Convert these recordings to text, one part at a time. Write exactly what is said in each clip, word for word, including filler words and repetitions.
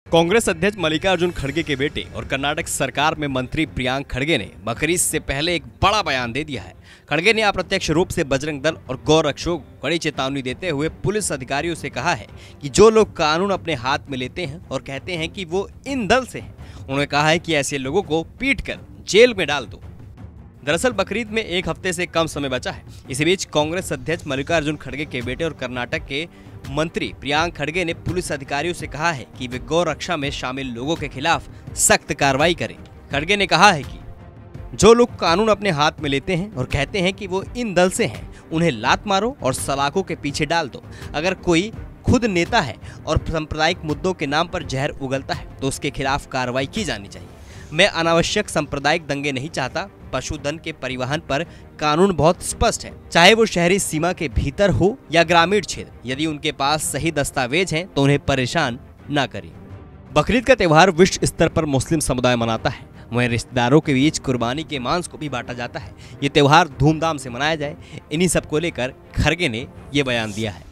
कांग्रेस अध्यक्ष मल्लिकार्जुन खड़गे के बेटे और कर्नाटक सरकार में मंत्री प्रियांक खड़गे ने बकरीद से पहले एक बड़ा बयान दे दिया है। खड़गे ने अप्रत्यक्ष रूप से बजरंग दल और गौ रक्षकों को कड़ी चेतावनी देते हुए पुलिस अधिकारियों से कहा है कि जो लोग कानून अपने हाथ में लेते हैं और कहते हैं कि वो इन दल से हैं, उन्होंने कहा है कि ऐसे लोगों को पीट कर जेल में डाल दो। दरअसल बकरीद में एक हफ्ते से कम समय बचा है। इसी बीच कांग्रेस अध्यक्ष मल्लिकार्जुन खड़गे के बेटे और कर्नाटक के मंत्री प्रियांक खड़गे ने पुलिस अधिकारियों से कहा है कि वे गौ रक्षा में शामिल लोगों के खिलाफ सख्त कार्रवाई करें। खड़गे ने कहा है कि जो लोग कानून अपने हाथ में लेते हैं और कहते हैं कि वो इन दल से हैं, उन्हें लात मारो और सलाखों के पीछे डाल दो। अगर कोई खुद नेता है और सांप्रदायिक मुद्दों के नाम पर जहर उगलता है तो उसके खिलाफ कार्रवाई की जानी चाहिए। मैं अनावश्यक सांप्रदायिक दंगे नहीं चाहता। पशुधन के परिवहन पर कानून बहुत स्पष्ट है, चाहे वो शहरी सीमा के भीतर हो या ग्रामीण क्षेत्र। यदि उनके पास सही दस्तावेज हैं तो उन्हें परेशान ना करें। बकरीद का त्यौहार विश्व स्तर पर मुस्लिम समुदाय मनाता है। वहीं रिश्तेदारों के बीच कुर्बानी के मांस को भी बांटा जाता है। ये त्यौहार धूमधाम से मनाया जाए, इन्हीं सब को लेकर खड़गे ने ये बयान दिया है।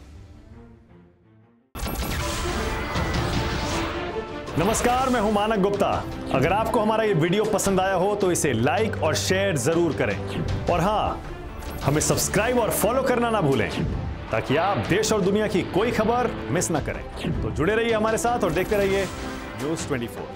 नमस्कार, मैं हूं मानक गुप्ता। अगर आपको हमारा ये वीडियो पसंद आया हो तो इसे लाइक और शेयर जरूर करें, और हाँ, हमें सब्सक्राइब और फॉलो करना ना भूलें ताकि आप देश और दुनिया की कोई खबर मिस ना करें। तो जुड़े रहिए हमारे साथ और देखते रहिए न्यूज़ चौबीस।